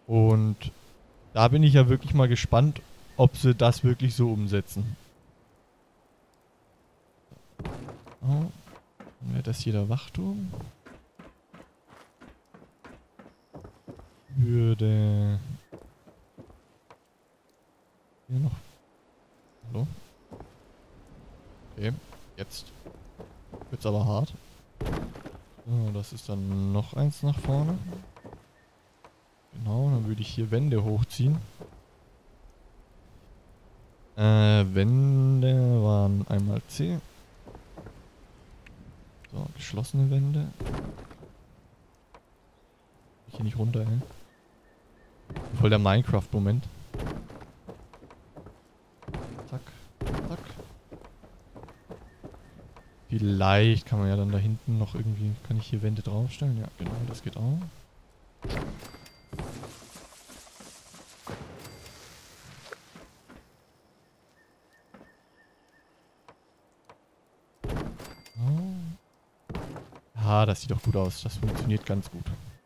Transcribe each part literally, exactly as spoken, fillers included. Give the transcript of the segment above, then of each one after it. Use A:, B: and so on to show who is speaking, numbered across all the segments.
A: Und da bin ich ja wirklich mal gespannt, ob sie das wirklich so umsetzen. Oh, dann wäre das hier der Wachturm. Würde hier noch... Hallo? Okay, jetzt wird's aber hart. So, das ist dann noch eins nach vorne. Genau, dann würde ich hier Wände hochziehen. Äh, Wände waren einmal C. So, geschlossene Wände. Ich hier nicht runter, ey. Voll der Minecraft-Moment. Zack, zack. Vielleicht kann man ja dann da hinten noch irgendwie... Kann ich hier Wände draufstellen? Ja, genau, das geht auch. Oh. Ah, das sieht doch gut aus. Das funktioniert ganz gut.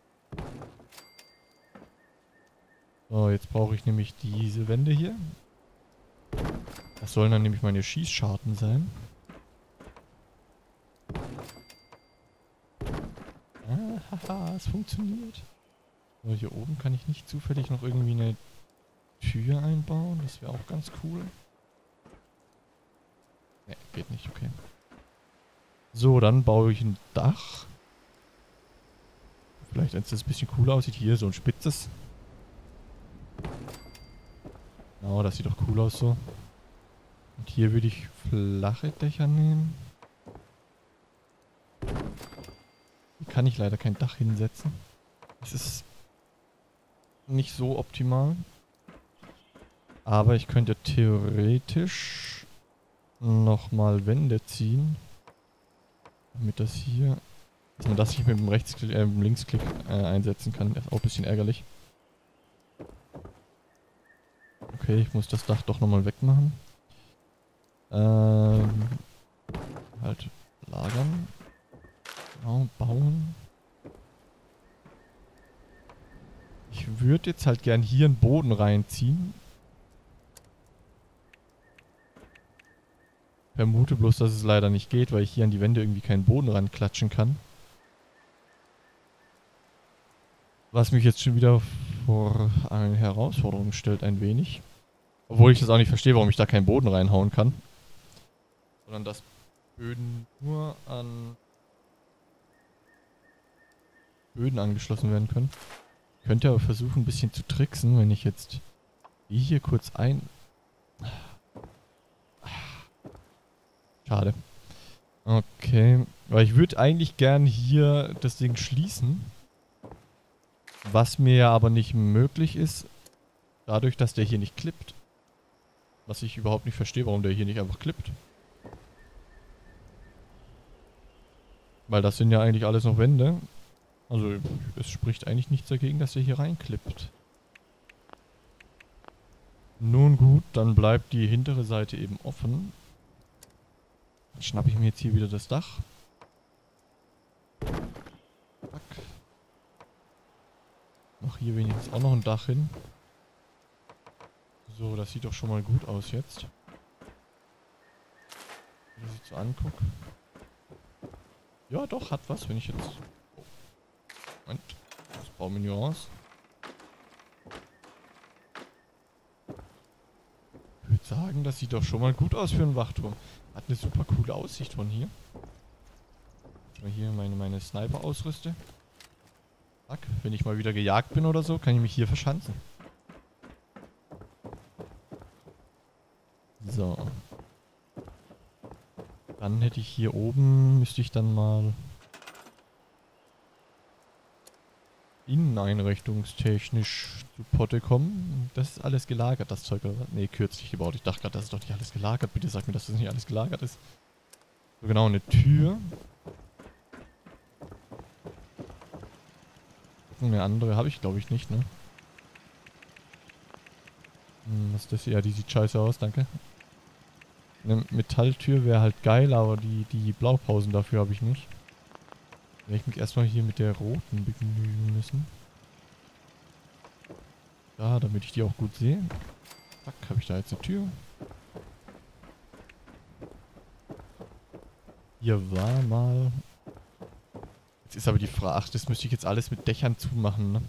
A: So, jetzt brauche ich nämlich diese Wände hier. Das sollen dann nämlich meine Schießscharten sein. Ah, haha, es funktioniert. So, hier oben kann ich nicht zufällig noch irgendwie eine Tür einbauen. Das wäre auch ganz cool. Ne, geht nicht, okay. So, dann baue ich ein Dach. Vielleicht, wenn es ein bisschen cooler aussieht. Hier so ein spitzes. Genau, das sieht doch cool aus so. Und hier würde ich flache Dächer nehmen. Hier kann ich leider kein Dach hinsetzen. Das ist nicht so optimal. Aber ich könnte theoretisch nochmal Wände ziehen. Damit das hier... Dass man das nicht mit dem Rechtsklick, äh, mit dem Linksklick äh, einsetzen kann. Das ist auch ein bisschen ärgerlich. Okay, ich muss das Dach doch nochmal wegmachen. Ähm... Halt lagern. Genau, bauen. Ich würde jetzt halt gern hier einen Boden reinziehen. Vermute bloß, dass es leider nicht geht, weil ich hier an die Wände irgendwie keinen Boden ranklatschen kann. Was mich jetzt schon wieder vor eine Herausforderung stellt, ein wenig. Obwohl ich das auch nicht verstehe, warum ich da keinen Boden reinhauen kann. Sondern dass Böden nur an Böden angeschlossen werden können. Ich könnte aber versuchen, ein bisschen zu tricksen, wenn ich jetzt die hier kurz ein... Schade. Okay, weil ich würde eigentlich gern hier das Ding schließen. Was mir ja aber nicht möglich ist, dadurch, dass der hier nicht klippt. Was ich überhaupt nicht verstehe, warum der hier nicht einfach klippt. Weil das sind ja eigentlich alles noch Wände. Also es spricht eigentlich nichts dagegen, dass der hier reinklippt. Nun gut, dann bleibt die hintere Seite eben offen. Dann schnappe ich mir jetzt hier wieder das Dach. Zack. Mach hier wenigstens auch noch ein Dach hin. So, das sieht doch schon mal gut aus jetzt. Wenn ich das so angucke. Ja, doch, hat was, wenn ich jetzt... Oh. Moment, das Baumenü aus. Ich würde sagen, das sieht doch schon mal gut aus für einen Wachturm. Hat eine super coole Aussicht von hier. Wenn ich mal hier meine, meine Sniper ausrüste. Zack, wenn ich mal wieder gejagt bin oder so, kann ich mich hier verschanzen. So. Dann hätte ich hier oben, müsste ich dann mal inneneinrichtungstechnisch zu Potte kommen. Das ist alles gelagert, das Zeug, oder was? Ne, kürzlich gebaut. Ich dachte gerade, das ist doch nicht alles gelagert. Bitte sag mir, dass das nicht alles gelagert ist. So, genau, eine Tür. Eine andere habe ich, glaube ich, nicht, ne? Hm, was ist das hier? Ja, die sieht scheiße aus, danke. Eine Metalltür wäre halt geil, aber die, die Blaupausen dafür habe ich nicht. Werde ich mich erstmal hier mit der roten begnügen müssen. Da, damit ich die auch gut sehe. Zack, habe ich da jetzt eine Tür. Hier war mal... Jetzt ist aber die Frage... Ach, das müsste ich jetzt alles mit Dächern zumachen, ne?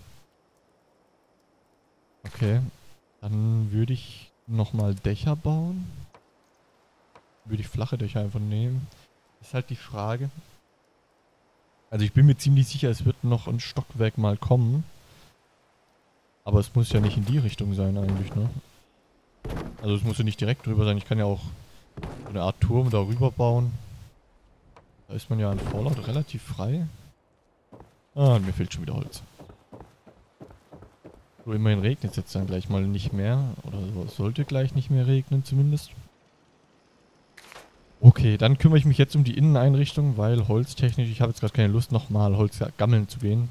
A: Okay. Dann würde ich nochmal Dächer bauen. Würde ich flache Dächer einfach nehmen. Ist halt die Frage. Also ich bin mir ziemlich sicher, es wird noch ein Stockwerk mal kommen. Aber es muss ja nicht in die Richtung sein eigentlich, ne? Also es muss ja nicht direkt drüber sein. Ich kann ja auch so eine Art Turm darüber bauen. Da ist man ja in Fallout relativ frei. Ah, mir fehlt schon wieder Holz. So, immerhin regnet es jetzt dann gleich mal nicht mehr. Oder so, es sollte gleich nicht mehr regnen zumindest. Okay, dann kümmere ich mich jetzt um die Inneneinrichtung, weil holztechnisch, ich habe jetzt gerade keine Lust, nochmal Holz gammeln zu gehen.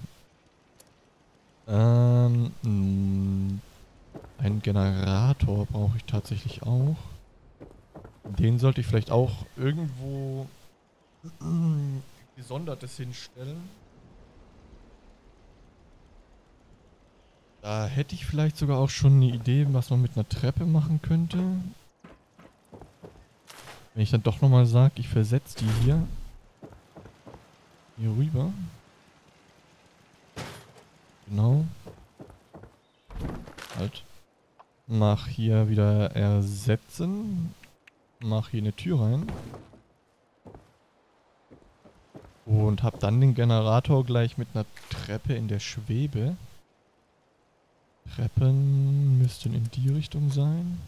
A: Ähm, mh, einen Generator brauche ich tatsächlich auch. Den sollte ich vielleicht auch irgendwo Gesondertes hinstellen. Da hätte ich vielleicht sogar auch schon eine Idee, was man mit einer Treppe machen könnte. Wenn ich dann doch nochmal sage, ich versetze die hier. Hier rüber. Genau. Halt. Mach hier wieder ersetzen. Mach hier eine Tür rein. Und hab dann den Generator gleich mit einer Treppe in der Schwebe. Treppen müssten in die Richtung sein.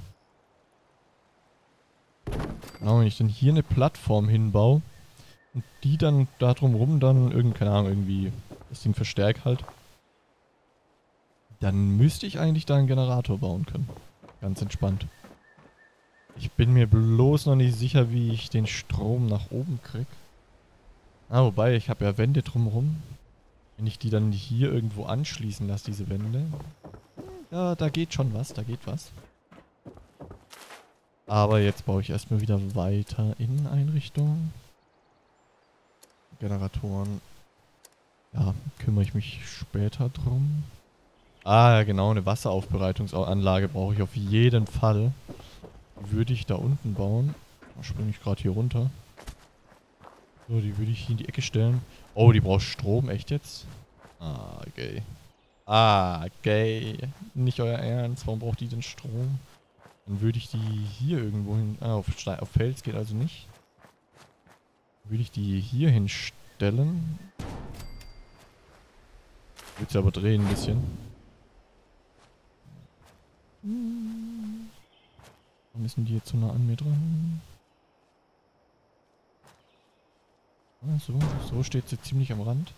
A: Genau, wenn ich dann hier eine Plattform hinbaue und die dann da drumrum dann irgend, keine Ahnung, irgendwie das Ding verstärkt halt, dann müsste ich eigentlich da einen Generator bauen können. Ganz entspannt. Ich bin mir bloß noch nicht sicher, wie ich den Strom nach oben krieg. Ah, wobei, ich habe ja Wände drumrum. Wenn ich die dann hier irgendwo anschließen lasse, diese Wände. Ja, da geht schon was, da geht was. Aber jetzt baue ich erstmal wieder weiter Inneneinrichtung. Generatoren. Ja, kümmere ich mich später drum. Ah, ja genau, eine Wasseraufbereitungsanlage brauche ich auf jeden Fall. Die würde ich da unten bauen. Da springe ich gerade hier runter. So, die würde ich hier in die Ecke stellen. Oh, die braucht Strom, echt jetzt? Ah, gay. Ah, gay. Nicht euer Ernst, warum braucht die denn Strom? Dann würde ich die hier irgendwo hin... Ah, auf, Stein, auf Fels geht also nicht. Dann würde ich die hier hinstellen. Würde sie aber drehen ein bisschen. Warum ist denn die jetzt so nah an mir dran? Ah, so, so steht sie ziemlich am Rand.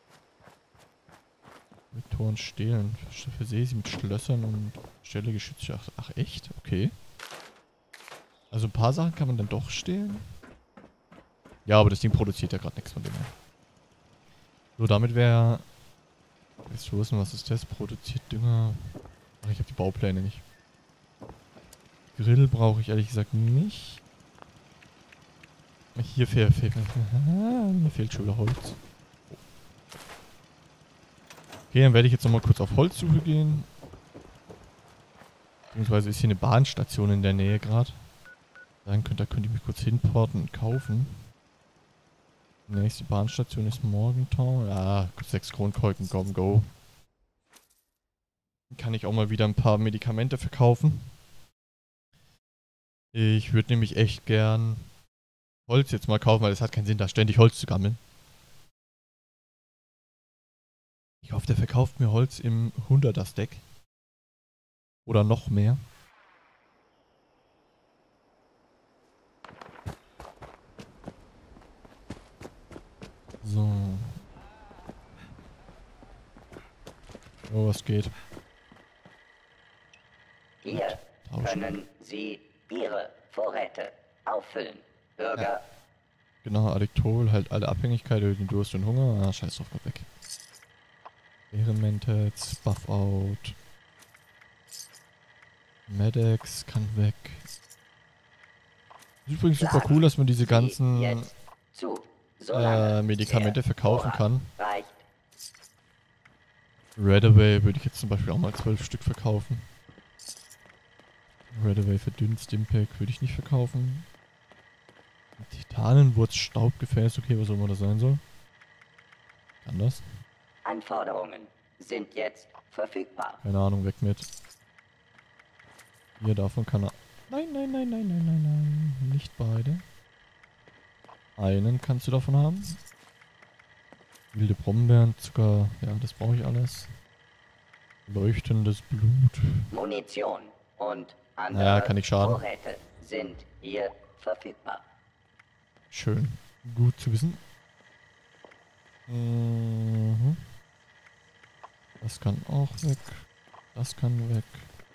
A: Mit Toren stehlen. Ich versehe sie mit Schlössern und stelle Geschütze. Ach, ach echt? Okay. Also ein paar Sachen kann man dann doch stehlen. Ja, aber das Ding produziert ja gerade nichts von dem her. So, damit wäre... Ressourcen, was ist das? Produziert Dünger. Ach, ich habe die Baupläne nicht. Grill brauche ich ehrlich gesagt nicht. Hier fehlt... Fehl, mir fehlt schon wieder Holz. Okay, dann werde ich jetzt nochmal kurz auf Holzsuche gehen. Beziehungsweise ist hier eine Bahnstation in der Nähe gerade. Sagen könnte, da könnte ich mich kurz hinporten und kaufen. Die nächste Bahnstation ist Morgentown. Ja, sechs Kronkorken, go, go. Dann kann ich auch mal wieder ein paar Medikamente verkaufen. Ich würde nämlich echt gern Holz jetzt mal kaufen, weil es hat keinen Sinn, da ständig Holz zu gammeln. Ich hoffe, der verkauft mir Holz im hunderter-Stack. Oder noch mehr. So. Oh, was geht?
B: Hier
A: Tauschen.
B: können Sie Ihre Vorräte auffüllen. Bürger.
A: Ja. Genau, Addictol, halt alle Abhängigkeit, den Durst und Hunger. Ah, scheiß drauf, kommt weg. Experimented, Buff out. Medex kann weg. Ist übrigens super cool, dass man diese ganzen
B: Jetzt zu,
A: äh, Medikamente verkaufen kann.
B: Reicht.
A: Redaway würde ich jetzt zum Beispiel auch mal zwölf Stück verkaufen. Redaway verdünnt, Stimpack würde ich nicht verkaufen. Titanenwurz, Staubgefäß, okay, was auch immer das sein soll. Kann das?
B: Anforderungen sind jetzt verfügbar.
A: Keine Ahnung, weg mit. Hier, davon kann er... Nein, nein, nein, nein, nein, nein, nein. Nicht beide. Einen kannst du davon haben. Wilde Brombeeren, Zucker, ja, das brauche ich alles. Leuchtendes Blut.
B: Munition und andere
A: Naja, kann nicht schaden.
B: Vorräte sind hier verfügbar.
A: Schön. Gut zu wissen. Mhm. Das kann auch weg. Das kann weg.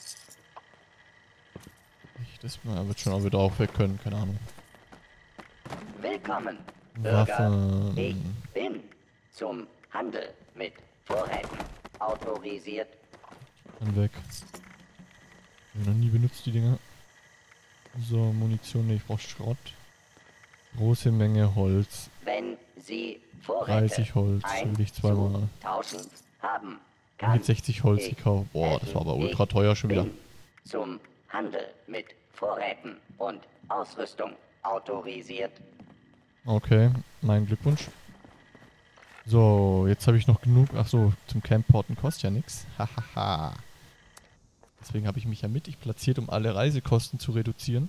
A: Ich, das na, wird schon auch wieder auch weg können, keine Ahnung.
B: Willkommen, Bürger.
A: Waffen.
B: Ich bin zum Handel mit Vorräten autorisiert.
A: Dann weg. Ich habe noch nie benutzt, die Dinger. So, Munition, ne, ich brauche Schrott. Große Menge Holz.
B: Wenn Sie Vorräte
A: dreißig Holz, will ich zweimal.
B: tauschen haben,
A: Ich habe jetzt sechzig Holz
B: ich
A: gekauft. Boah, das war aber
B: helfen.
A: ultra teuer schon wieder.
B: Bin zum Handel mit Vorräten und Ausrüstung autorisiert.
A: Okay, mein Glückwunsch. So, jetzt habe ich noch genug. Ach so, zum Campporten kostet ja nichts. Hahaha. Deswegen habe ich mich ja mit ich platziert, um alle Reisekosten zu reduzieren.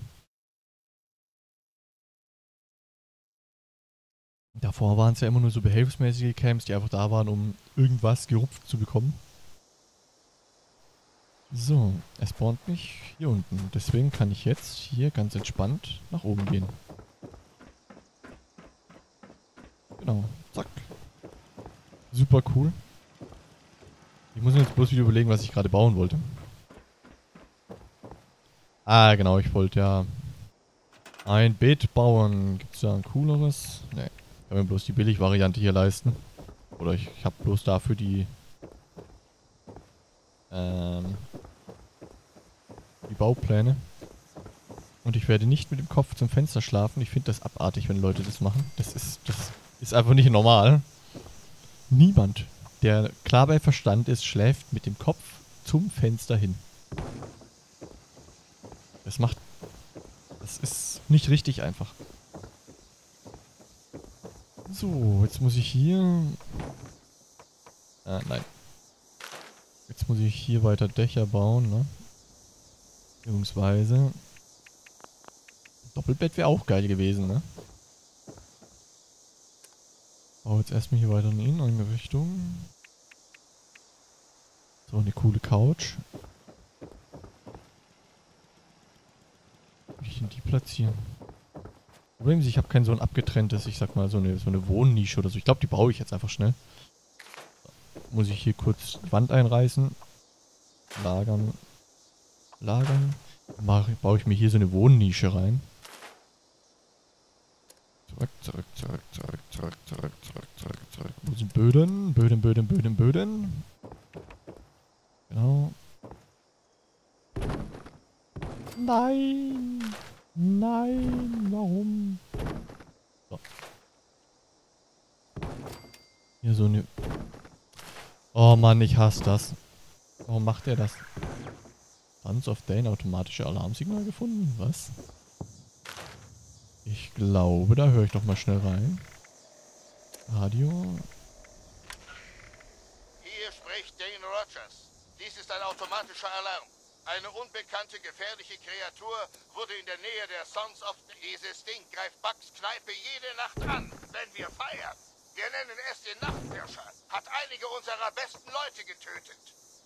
A: Davor waren es ja immer nur so behelfsmäßige Camps, die einfach da waren, um irgendwas gerupft zu bekommen. So, es spawnt mich hier unten. Deswegen kann ich jetzt hier ganz entspannt nach oben gehen. Genau, zack. Super cool. Ich muss mir jetzt bloß wieder überlegen, was ich gerade bauen wollte. Ah, genau, ich wollte ja ein Beet bauen. Gibt es da ein cooleres? Ne, ich kann mir bloß die Billig-Variante hier leisten. Oder ich, ich habe bloß dafür die ähm, die Baupläne. Und ich werde nicht mit dem Kopf zum Fenster schlafen. Ich finde das abartig, wenn Leute das machen. Das ist, das ist einfach nicht normal. Niemand, der klar bei Verstand ist, schläft mit dem Kopf zum Fenster hin. Das macht... Das ist nicht richtig einfach. So, jetzt muss ich hier... Ah, nein. Jetzt muss ich hier weiter Dächer bauen, ne? Beziehungsweise... Doppelbett wäre auch geil gewesen, ne? Bau jetzt erstmal hier weiter in eine Richtung. So, eine coole Couch. Wie ich denn die platzieren? Problem ist, ich habe kein so ein abgetrenntes, ich sag mal, so eine, so eine Wohnnische oder so. Ich glaube, die baue ich jetzt einfach schnell. So, muss ich hier kurz die Wand einreißen. Lagern. Lagern. Mach, baue ich mir hier so eine Wohnnische rein. Zurück, zurück, zurück, zurück, zurück, zurück, zurück, zurück, zurück. Wo sind Böden? Böden, Böden, Böden, Böden. Genau. Nein! Nein! Warum? So. Hier so eine... Oh Mann, ich hasse das. Warum macht er das? Sons of Dane, automatische Alarmsignal gefunden? Was? Ich glaube, da höre ich doch mal schnell rein. Radio.
C: Hier spricht Dane Rogers. Dies ist ein automatischer Alarm. Eine unbekannte, gefährliche Kreatur wurde in der Nähe der Sons of... Dieses Ding greift Bugs Kneipe jede Nacht an, wenn wir feiern. Wir nennen es den Nachthirscher. Hat einige unserer besten Leute getötet.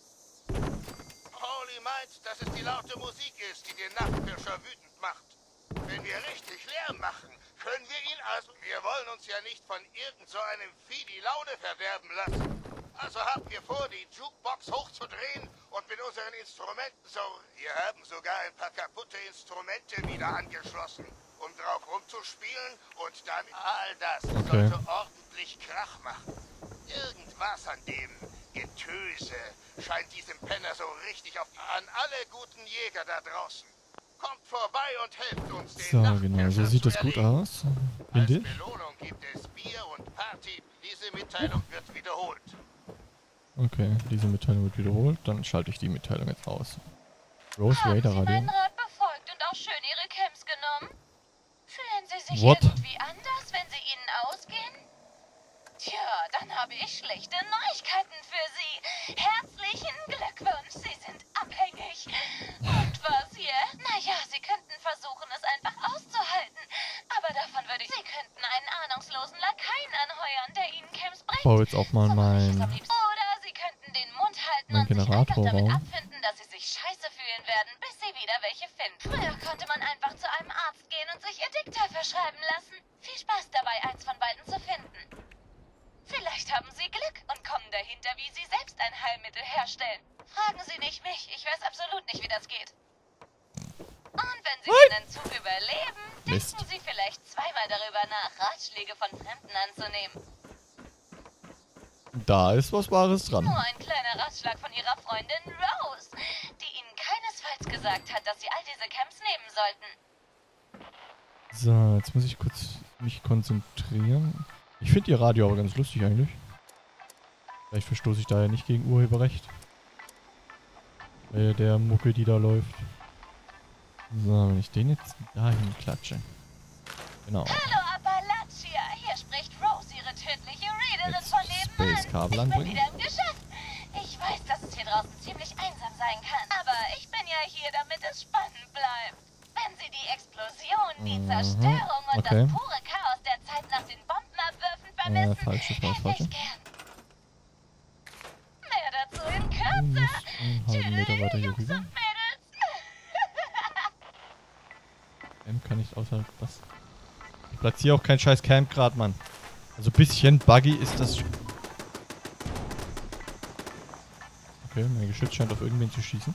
C: Holy meint, dass es die laute Musik ist, die den Nachthirscher wütend macht. Wenn wir richtig Lärm machen, können wir ihn also... Wir wollen uns ja nicht von irgend so einem Vieh die Laune verderben lassen. Also haben wir vor, die Jukebox hochzudrehen und mit unseren Instrumenten so... Wir haben sogar ein paar kaputte Instrumente wieder angeschlossen, um drauf rumzuspielen und dann... All das
A: Okay.
C: sollte ordentlich Krach machen. Irgendwas an dem Getöse scheint diesem Penner so richtig auf... An alle guten Jäger da draußen. Kommt vorbei und helft uns, den
A: So,
C: Nachthirscher
A: genau. So sieht
C: zu
A: das gut
C: erlegen.
A: aus.
C: Als
A: Finde ich.
C: Belohnung gibt es Bier und Party. Diese Mitteilung wird wiederholt.
A: Okay, diese Mitteilung wird wiederholt. Dann schalte ich die Mitteilung jetzt aus. Rose
D: Haben
A: Raider
D: Sie
A: Radio.
D: meinen Rat befolgt und auch schön Ihre Camps genommen? Fühlen Sie sich
A: What?
D: irgendwie anders, wenn sie Ihnen ausgehen? Tja, dann habe ich schlechte Neuigkeiten für Sie. Herzlichen Glückwunsch, Sie sind abhängig. Und was jetzt? Naja, Sie könnten versuchen, es einfach auszuhalten. Aber davon würde ich... Sie könnten einen ahnungslosen Lakaien anheuern, der Ihnen Camps
A: Ich
D: bringt.
A: baue jetzt auch mal
D: So mache ich es am
A: mein,
D: liebsten. Oder Sie könnten den Mund halten
A: mein
D: und sich einfach
A: Generator
D: damit
A: bauen.
D: abfinden, dass Sie sich scheiße fühlen werden, bis Sie wieder welche finden. Früher konnte man einfach zu einem Arzt gehen und sich Edikta verschreiben lassen. Viel Spaß dabei, eins von beiden zu finden. Vielleicht haben Sie Glück und kommen dahinter, wie Sie selbst ein Heilmittel herstellen. Fragen Sie nicht mich, ich weiß absolut nicht, wie das geht. Und wenn Sie den Entzug überleben,
A: Mist.
D: denken Sie vielleicht zweimal darüber nach, Ratschläge von Fremden anzunehmen.
A: Da ist was Wahres dran.
D: Nur ein kleiner Ratschlag von Ihrer Freundin Rose, die Ihnen keinesfalls gesagt hat, dass Sie all diese Camps nehmen sollten.
A: So, jetzt muss ich kurz mich konzentrieren. Ich finde ihr Radio aber ganz lustig eigentlich. Vielleicht verstoße ich da ja nicht gegen Urheberrecht. Bei der Mucke, die da läuft. So, wenn ich den jetzt dahin klatsche. Genau.
D: Hallo Appalachia, hier spricht Rose, Ihre tödliche Readerin
A: Jetzt
D: von
A: Space
D: nebenan.
A: Kabel
D: Ich bin
A: anbringen.
D: wieder im Geschäft. Ich weiß, dass es hier draußen ziemlich einsam sein kann, aber ich bin ja hier, damit es spannend bleibt. Wenn Sie die Explosion, die
A: Mhm,
D: Zerstörung und
A: okay.
D: das pure Chaos der Zeit nach den Bombenabwürfen
A: Äh,
D: vermissen,
A: falsch, das war das
D: hätte
A: Falsche.
D: ich gern. Mehr dazu in
A: Du
D: Kürze.
A: musst einen halben Meter weiter hier
D: Jungs
A: rüber.
D: und Mädels.
A: Camp kann ich außerhalb was. Ich platziere auch kein scheiß Camp grad, Mann. Also ein bisschen buggy ist das. Okay, mein Geschütz scheint auf irgendwen zu schießen.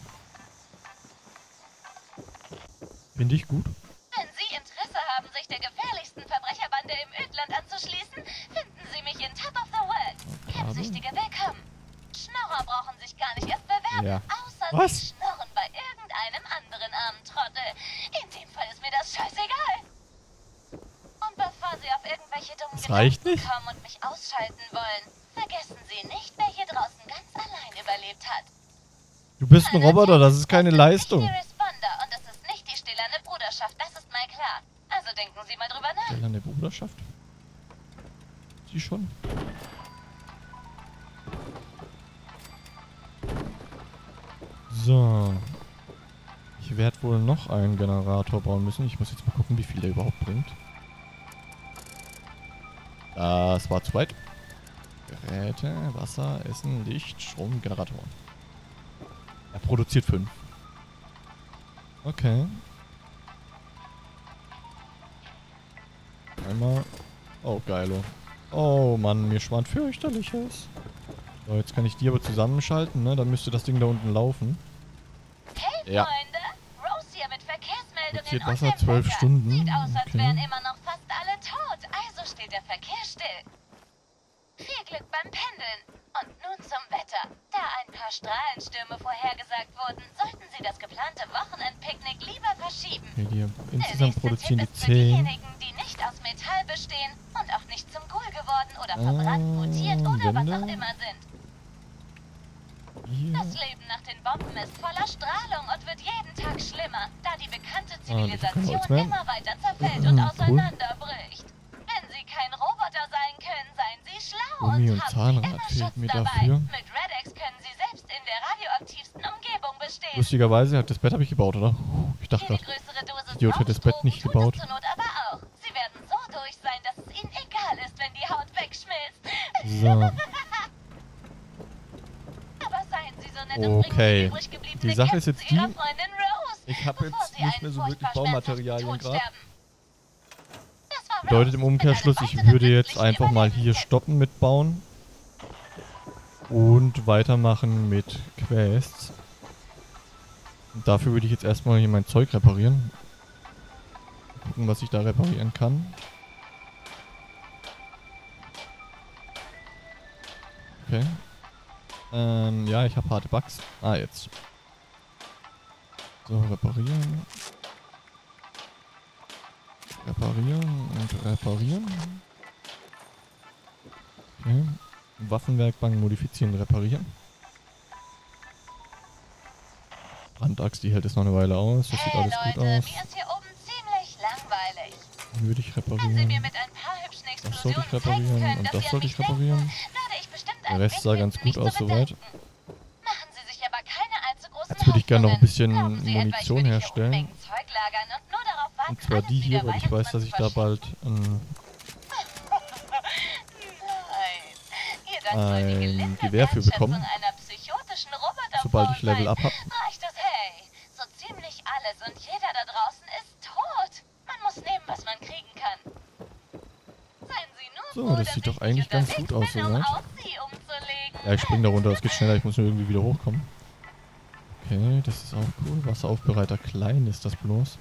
A: Finde ich gut.
D: Wenn Sie Interesse haben, sich der gefährlichsten Verbrecherbande im Ödland anzuschließen, finden Sie mich in Top of the World. Campsüchtige willkommen. Schnorrer brauchen sich gar nicht erst bewerben,
A: Ja.
D: außer
A: Was?
D: Sie schnorren bei irgendeinem anderen armen Trottel. In dem Fall ist mir das scheißegal. Und bevor Sie auf irgendwelche dummen
A: Das reicht
D: Gedanken
A: nicht.
D: kommen und mich ausschalten wollen, vergessen Sie nicht, wer hier draußen ganz allein überlebt hat.
A: Du bist ein Roboter, das ist keine Leistung.
D: Nicht die Responder und es ist nicht die stillerne Bruderschaft, das ist mal klar. Also denken Sie mal drüber nach.
A: Stelle eine Bruderschaft. Sie schon. So. Ich werde wohl noch einen Generator bauen müssen. Ich muss jetzt mal gucken, wie viel der überhaupt bringt. Das war zu weit. Geräte, Wasser, Essen, Licht, Strom, Generatoren. Er produziert fünf. Okay. Einmal. Oh, geilo. Oh Mann, mir schwant fürchterliches. So, jetzt kann ich die aber zusammenschalten, ne? Dann müsste das Ding da unten laufen.
D: Hey,
A: Ja.
D: Freunde! Rose hier mit Verkehrsmeldungen
A: Produziert
D: und
A: Wasser
D: dem
A: zwölf
D: Wetter.
A: Stunden.
D: Sieht aus, als
A: Okay.
D: wären immer noch fast alle tot. Also steht der Verkehr still. Viel Glück beim Pendeln. Und nun zum Wetter. Da ein paar Strahlenstürme vorhergesagt wurden, sollten Sie das geplante Wochenendpicknick lieber verschieben.
A: Okay, die
D: Der
A: insgesamt
D: nächste
A: produzieren
D: Tipp
A: die
D: ist für
A: zehn.
D: diejenigen, die nicht aus Metall bestehen und auch nicht zum Ghoul geworden oder verbrannt,
A: Ah,
D: mutiert oder was
A: Wände.
D: auch immer sind.
A: Hier.
D: Das Leben nach den Bomben ist voller Strahlung und wird jeden Tag schlimmer, da die bekannte
A: Ah, das können wir
D: Zivilisation
A: jetzt mehr.
D: immer weiter zerfällt und
A: Cool.
D: auseinanderbricht. Wenn Sie kein Roboter sein können, seien Sie schlau
A: Gummi
D: und
A: und
D: haben Sie
A: Zahnrad
D: immer
A: fehlt
D: Schutz
A: mir
D: dabei.
A: dafür.
D: Mit Redex können Sie selbst in der radioaktivsten Umgebung bestehen.
A: Lustigerweise, hat das Bett habe ich gebaut, oder? Ich dachte
D: Hier die
A: gerade,
D: größere Dosis
A: Idiot hätte das Bett
D: Rauchdrogen
A: nicht
D: tut
A: gebaut.
D: es zur Not aber auch. Sie werden so durch sein, dass es Ihnen egal ist, wenn die Haut wegschmilzt.
A: so.
D: Aber seien Sie so nett und bringen
A: Okay.
D: Sie übrig gebliebene
A: Die Sache ist
D: Kämpfe
A: jetzt
D: zu Ihrer
A: die,
D: Freundin Rose,
A: ich habe
D: bevor
A: jetzt
D: Sie
A: nicht
D: einen
A: mehr so wirklich
D: furchtbar
A: Baumaterialien
D: schmerzhaften Tod
A: gerade.
D: sterben. Das war
A: Bedeutet
D: Rose
A: im Umkehrschluss,
D: mit
A: ich
D: einem
A: würde jetzt
D: weiteren
A: einfach mal hier
D: Überlebenstipp.
A: stoppen mit Bauen. Und weitermachen mit Quests. Und dafür würde ich jetzt erstmal hier mein Zeug reparieren. Gucken, was ich da reparieren kann. Okay. Ähm, ja, ich habe harte Bugs. Ah, jetzt. So, reparieren. Reparieren und reparieren. Okay. Waffenwerkbank modifizieren, reparieren. Brandaxt, die hält es noch eine Weile aus. Das sieht
D: Hey
A: alles
D: Leute,
A: gut aus.
D: mir ist hier oben ziemlich langweilig.
A: Würde ich
D: Wenn Sie mir
A: reparieren.
D: mit ein paar hübschen
A: Das sollte
D: Explosionen
A: ich reparieren
D: zeigen können,
A: und
D: dass
A: das
D: Sie an
A: sollte
D: mich
A: ich reparieren.
D: denken, würde ich bestimmt
A: Der
D: einen
A: Rest
D: Weg
A: sah ganz
D: finden,
A: gut
D: mich
A: aus
D: zu
A: soweit.
D: bedanken. Machen Sie sich aber keine allzu großen
A: Jetzt würde ich gerne noch ein bisschen
D: Hoffnungen. Glauben Sie etwa, ich
A: Munition
D: würde hier
A: herstellen.
D: Unmengen Zeug lagern und nur darauf warten,
A: Und zwar
D: alles
A: die hier,
D: wieder
A: weil ich weiß, dass ich da bald ein,
D: Nein. Hier, das soll die
A: ein
D: gelinde
A: Gewehr für bekomme,
D: Wertschätzung einer psychotischen Roboterform
A: sobald ich Level
D: sein.
A: up habe.
D: Reicht das, hey? So ziemlich alles und jeder da draußen ist tot. Man muss nehmen, was man kriegen kann. Seien Sie nur
A: So,
D: froh,
A: das
D: dass
A: sieht
D: ich
A: doch eigentlich
D: nicht
A: ganz
D: unterwegs
A: gut aus
D: bin, um
A: soweit.
D: auf Sie umzulegen.
A: Ja, ich spring da runter, das geht schneller, ich muss nur irgendwie wieder hochkommen. Okay, das ist auch cool. Wasseraufbereiter klein ist das bloß.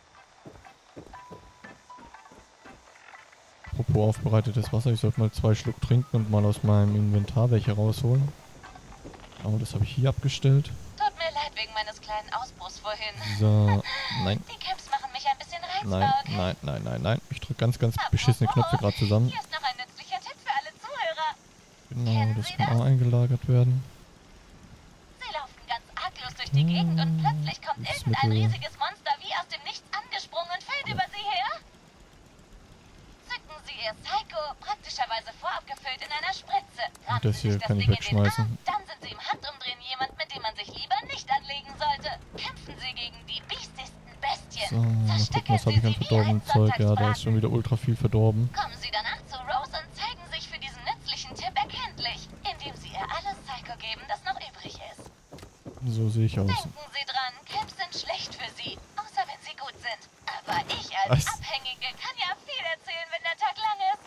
A: Apropos aufbereitetes Wasser, ich sollte mal zwei Schluck trinken und mal aus meinem Inventar welche rausholen. Oh, das habe ich hier abgestellt.
D: Tut mir leid wegen meines kleinen Ausbruchs vorhin.
A: So, nein,
D: Die Camps machen mich ein bisschen reizbar,
A: nein,
D: okay?
A: nein, nein, nein, nein. Ich drücke ganz, ganz beschissene Knöpfe gerade zusammen.
D: Hier ist noch ein nützlicher Tipp für alle Zuhörer.
A: Genau,
D: Kennen
A: das
D: Sie
A: kann
D: das?
A: auch eingelagert werden.
D: Sie laufen ganz arglos durch die Gegend und plötzlich kommt irgendein
A: Hilfsmittel.
D: riesiges Monster wie aus dem Nichts angesprungen und fällt über Sie her. Zücken Sie Ihr Psycho, praktischerweise vorabgefüllt in einer Spritze. Rammen
A: das
D: Sie
A: hier
D: sich das
A: kann ich
D: Ding in den
A: wegschmeißen.
D: Arm, dann sind Sie im Handumdrehen jemand, mit dem man sich lieber nicht anlegen sollte. Kämpfen Sie gegen die biestigsten Bestien.
A: So, mal gucken, was habe ich an verdorbenem Zeug. Ja, da ist schon wieder ultra viel verdorben.
D: Kommen Sie danach zu Rose und zeigen sich für diesen nützlichen Tipp erkenntlich, indem Sie ihr alles Psycho geben, das noch übrig ist.
A: So sehe ich aus.
D: Denken Sie dran, Camps sind schlecht für Sie, außer wenn sie gut sind. Aber ich als
A: Was?
D: Abhängige kann ja viel erzählen, wenn der Tag lang ist.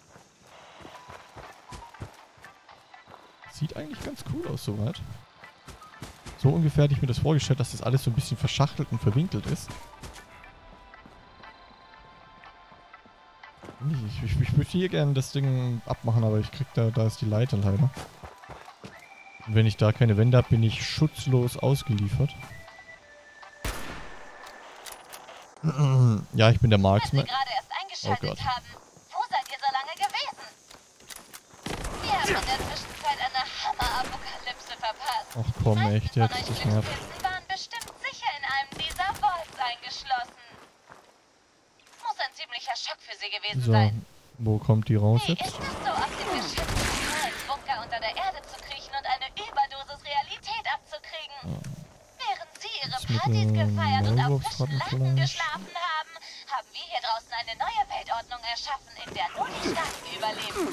A: Sieht eigentlich ganz cool aus soweit. So ungefähr hätte ich mir das vorgestellt, dass das alles so ein bisschen verschachtelt und verwinkelt ist. Ich, ich, ich würde hier gerne das Ding abmachen, aber ich krieg da, da ist die Leiter leider. Und wenn ich da keine Wände habe, bin ich schutzlos ausgeliefert. Ja, ich bin der
D: Wenn Sie
A: Marksman.
D: gerade erst eingeschaltet
A: Oh Gott.
D: haben, wo seid ihr so lange gewesen? Wir haben in der Zwischenzeit eine Hammer-Apokalypse verpasst.
A: Ach komm,
D: Die
A: echt
D: meisten
A: jetzt,
D: von euch
A: das nervt.
D: Glückspilzen waren bestimmt sicher in einem dieser Vaults eingeschlossen. Muss ein ziemlicher Schock für sie gewesen
A: So,
D: sein.
A: wo kommt die raus
D: Wie
A: jetzt?
D: ist es so, aus dem geschützten kleinen Bunker unter der Erde zu kriechen und eine Überdosis Realität abzukriegen? Während sie ihre
A: Das mit
D: Partys
A: dem
D: gefeiert und auf frischen
A: Maulwurfsrattenfleisch.
D: Latten geschlafen haben, haben wir hier draußen eine neue Weltordnung erschaffen, in der nur die Starken überleben.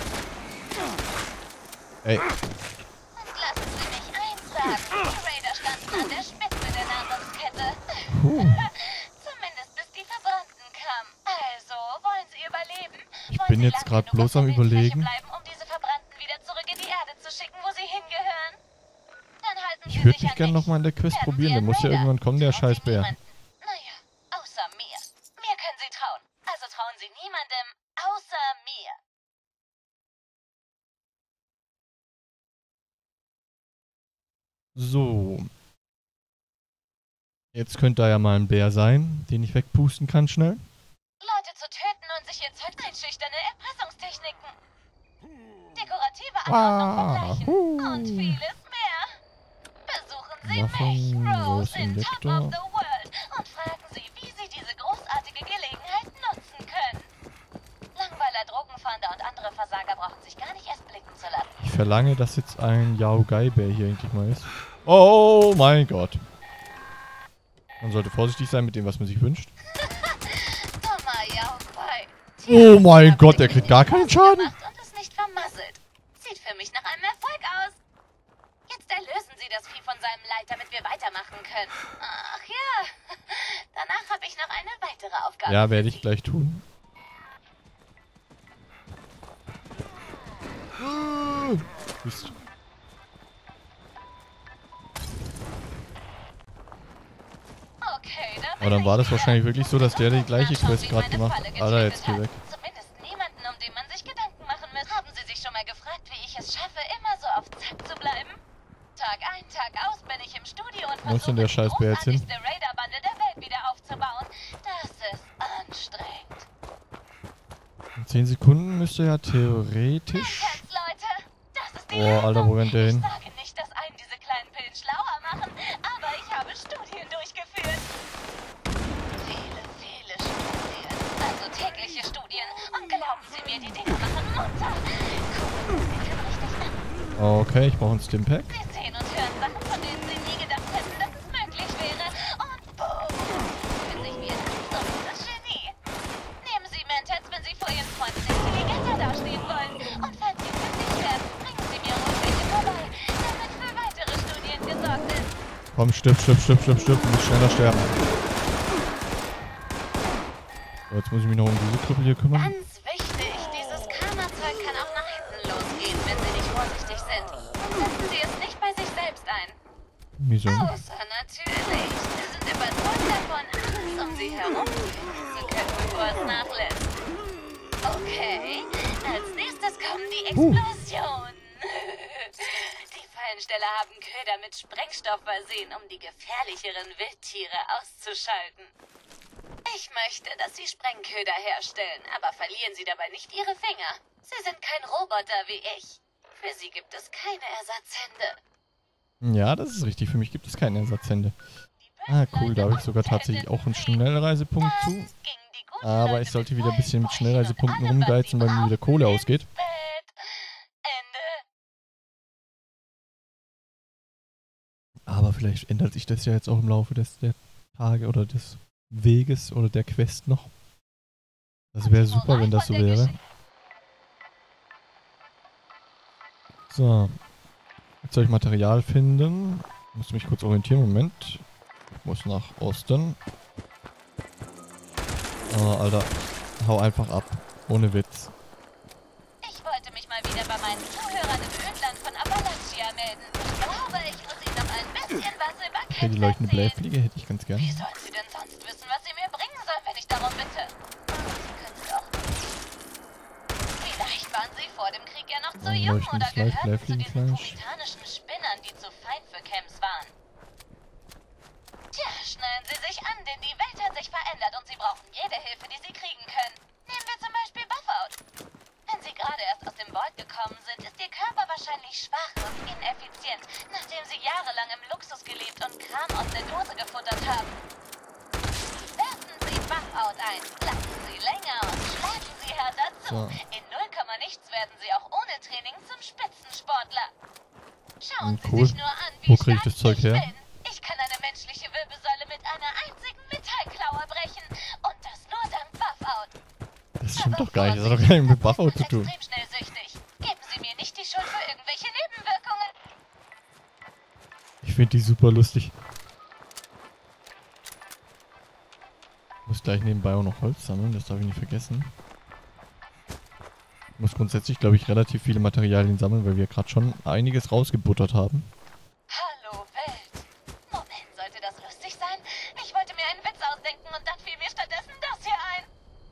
A: Ey,
D: Und lassen Sie mich eins sagen, die Raider standen an der Spitze der Nahrungskette.
A: puh.
D: Zumindest bis die Verbrannten kamen. Also, wollen Sie überleben?
A: Ich
D: Wollen
A: bin
D: Sie
A: jetzt
D: lang
A: gerade
D: genug
A: bloß
D: auf
A: am
D: der Bildfläche
A: Überlegen.
D: bleiben, um diese Verbrannten wieder zurück in die Erde zu schicken, wo sie hingehören? Dann halten
A: Ich
D: Sie
A: würde
D: sich
A: mich
D: an
A: gerne
D: mich.
A: nochmal in der Quest
D: Werden
A: probieren.
D: Sie
A: Der
D: ein
A: muss ja
D: Raider.
A: irgendwann kommen, der
D: Trauen
A: scheiß
D: Sie
A: Bär.
D: niemanden. Naja, außer mir. Mir können Sie trauen. Also trauen Sie niemandem außer mir.
A: So. Jetzt könnte da ja mal ein Bär sein, den ich wegpusten kann schnell.
D: Leute zu töten und sich ihr Zeug einschüchterne Erpressungstechniken. Dekorative
A: Ah,
D: Anordnung von
A: huh.
D: Leichen und vieles mehr. Besuchen Sie
A: Waffen,
D: mich, Rose,
A: Rose
D: in Top
A: Injector.
D: of the World und fragen Sie, wie Sie diese großartige Gelegenheit nutzen können. Langweiler, Drogenfahnder und andere Versager brauchen sich gar nicht erst blicken zu lassen.
A: Ich verlange, dass jetzt ein Yaogai-Bär hier endlich mal ist. Oh mein Gott. Man sollte vorsichtig sein mit dem, was man sich wünscht.
D: Dummer Yaoguai.
A: Oh mein Gott, der kriegt gar keinen Schaden.
D: Und ist nicht vermasselt. Sieht für mich nach einem Erfolg aus. Jetzt erlösen Sie das Vieh von seinem Leid, damit wir weitermachen können. Ach ja, danach habe ich noch eine weitere Aufgabe.
A: Ja,
D: für
A: werde
D: Sie.
A: ich gleich tun. Mist.
D: Okay, da
A: Aber dann
D: bin
A: war
D: ich
A: das wahrscheinlich wirklich so, dass der die gleiche
D: Nachschauen,
A: Quest
D: wie
A: gerade
D: meine
A: gemacht
D: Falle
A: hat. Alter, jetzt geh
D: getötet
A: weg.
D: hat. Zumindest niemanden, um den man sich Gedanken machen muss. Haben Sie sich schon mal gefragt, wie ich es schaffe, immer so auf Zack zu bleiben? Tag ein, Tag aus bin ich im Studio und
A: Wo ist denn
D: versuche,
A: der
D: die
A: scheiß Bär jetzt hin?
D: großartigste Raider-Bande der Welt wieder aufzubauen. Das ist anstrengend.
A: In zehn Sekunden müsste ja theoretisch...
D: Jetzt, Leute, das ist die
A: Oh, Alter, wo
D: Lösung.
A: rennt der hin?
D: Ich sage nicht, dass einen diese kleinen Pillen schlauer machen, aber ich habe
A: Okay, ich brauche ein Stimpack.
D: Sie sehen und hören Sachen, von denen Sie nie gedacht hätten, dass es möglich wäre. Und boom! Für sich wie ein absolutes Genie. Nehmen Sie Mentats, wenn Sie vor Ihren Freunden intelligenter dastehen wollen. Und falls Sie fündig werden, bringen Sie mir ruhig welche vorbei, damit für weitere Studien gesorgt ist.
A: Komm, stirb, stirb, stirb, stirb, stirb. Du musst schneller sterben. So, jetzt muss ich mich noch um diese Krüppel hier kümmern.
D: Ganz wichtig, dieses Karma-Zeug kann auch nach hinten losgehen, wenn Sie nicht vorsichtig sind. Setzen Sie es nicht bei sich selbst ein.
A: Wieso?
D: Außer natürlich, Sie sind überzeugt davon, alles um Sie herum finden zu können, bevor es nachlässt. Okay, als nächstes kommen die Explosionen. Die Fallensteller haben Köder mit Sprengstoff versehen, um die gefährlicheren Wildtiere auszuschalten. Ich möchte, dass Sie Sprengköder herstellen, aber verlieren Sie dabei nicht Ihre Finger. Sie sind kein Roboter wie ich. Für Sie gibt es keine Ersatzhände.
A: Ja, das ist richtig. Für mich gibt es keine Ersatzhände. Ah, cool. Da habe ich sogar tatsächlich auch einen Schnellreisepunkt zu. Aber ich sollte wieder ein bisschen mit Schnellreisepunkten rumgeizen, weil mir wieder Kohle ausgeht. Aber vielleicht ändert sich das ja jetzt auch im Laufe des der Tage oder des Weges oder der Quest noch. Das wäre super, wenn das so wäre. So. Jetzt soll ich Material finden. Ich muss mich kurz orientieren. Moment. Ich muss nach Osten. Oh, Alter. Hau einfach ab. Ohne Witz.
D: Ich wollte mich mal wieder bei meinen Zuhörern im Ödland von Appalachia melden. Ich glaube, ich muss Ihnen noch ein bisschen was über
A: Okay, die
D: Cats
A: leuchtende
D: erzählen.
A: Blähfliege hätte ich ganz gern.
D: Wie sollen Sie denn sonst wissen, was Sie mir bringen sollen, wenn ich darum bitte? Sie können es auch nicht. Vielleicht waren Sie vor dem Krieg ja noch zu
A: Ein
D: jung oder
A: leuchtendes Fleisch,
D: gehörten zu diesen
A: Blähfliegenfleisch.
D: puritanischen Spinnern, die zu fein für Camps waren. Tja, schnallen Sie sich an, denn die Welt hat sich verändert und Sie brauchen jede Hilfe, die Sie kriegen können. Nehmen wir zum Beispiel Buffout. Wenn Sie gerade erst aus dem Vault gekommen sind, ist Ihr Körper wahrscheinlich schwach und ineffizient, nachdem Sie jahrelang im Luxus gelebt und Kram aus der Dose gefuttert haben. Werfen Sie Buffout ein, lassen Sie länger und schlagen Sie härter zu.
A: So.
D: In null Komma nichts werden Sie auch ohne Training zum Spitzensportler. Schauen
A: Hm,
D: Sie
A: cool.
D: sich nur an, wie
A: Wo krieg ich
D: stark
A: das Zeug
D: ich
A: her?
D: bin. Ich kann eine menschliche Wirbelsäule mit einer einzigen Metallklaue brechen. Und das nur dank Buffout.
A: Das stimmt doch gar nicht. Das hat doch gar nichts mit Buffout zu tun.
D: Extrem schnell süchtig. Geben Sie mir nicht die Schuld für irgendwelche Nebenwirkungen.
A: Ich finde die super lustig. Ich muss gleich nebenbei auch noch Holz sammeln, das darf ich nicht vergessen. Ich muss grundsätzlich, glaube ich, relativ viele Materialien sammeln, weil wir gerade schon einiges rausgebuttert haben.
D: Hallo Welt. Moment, sollte das lustig sein? Ich wollte mir einen Witz ausdenken und dann fiel mir stattdessen das hier ein.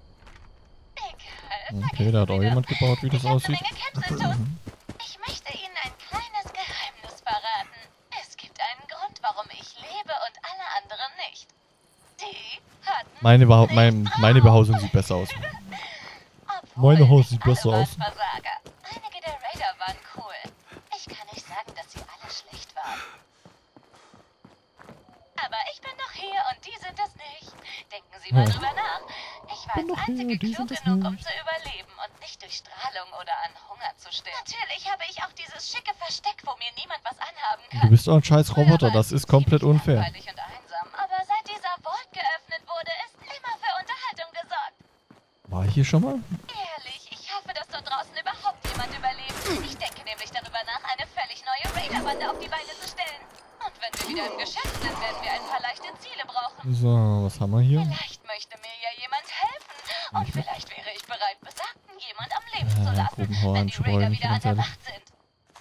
D: Egal.
A: Okay, da hat auch jemand gebaut, wie das
D: Ich hab
A: aussieht.
D: eine Menge Camps-Intos. Ich möchte Ihnen ein kleines Geheimnis verraten. Es gibt einen Grund, warum ich lebe und alle anderen nicht. Die hatten
A: Meine, Behau mein, meine Behausung sieht besser aus.
D: Obwohl
A: Meine Haus
D: nicht
A: sieht
D: alle
A: besser
D: waren
A: aus.
D: Versager. Einige der Raider waren cool. Ich kann nicht sagen, dass sie alle schlecht waren. Aber ich bin doch hier und die sind es nicht. Denken Sie mal
A: Ja.
D: drüber nach. Ich war
A: Bin
D: als
A: doch hier,
D: Einzige
A: die
D: klug
A: sind es
D: genug, um
A: nicht.
D: zu überleben und nicht durch Strahlung oder an Hunger zu sterben. Natürlich habe ich auch dieses schicke Versteck, wo mir niemand was anhaben kann.
A: Du bist doch ein scheiß Roboter, das ist komplett unfair.
D: Langweilig und einsam, aber seit dieser Vault geöffnet wurde, ist immer für Unterhaltung gesorgt.
A: War ich hier schon mal?
D: Ehrlich, ich hoffe, dass dort draußen überhaupt jemand überlebt. Ich denke nämlich darüber nach, eine völlig neue Raider-Bande auf die Beine zu stellen. Und wenn wir wieder im Geschäft sind, werden wir ein paar leichte Ziele brauchen.
A: So, was haben wir hier?
D: Vielleicht möchte mir ja jemand helfen. Und
A: Ich-
D: vielleicht wäre ich bereit, besagten jemand am Leben zu
A: Ja,
D: lassen,
A: Grubenhauer
D: wenn die
A: anzuräumen,
D: Raider
A: ich
D: wieder
A: bin
D: an
A: ganz
D: der
A: ehrlich.
D: Wacht sind.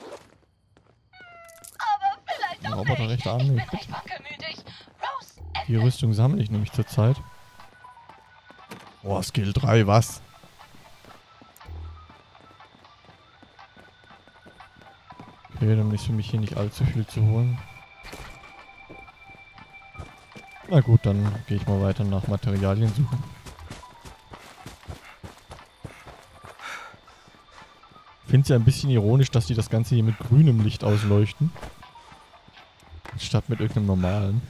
D: Aber vielleicht auch
A: Roboter
D: nicht.
A: rechte Arm
D: Ich bin
A: nicht.
D: recht wankelmütig. Rose,
A: Die
D: Ende.
A: Rüstung sammle ich nämlich zurzeit. Boah, Skill drei, was? Okay, dann ist für mich hier nicht allzu viel zu holen. Na gut, dann gehe ich mal weiter nach Materialien suchen. Ich finde es ja ein bisschen ironisch, dass die das Ganze hier mit grünem Licht ausleuchten. Statt mit irgendeinem normalen.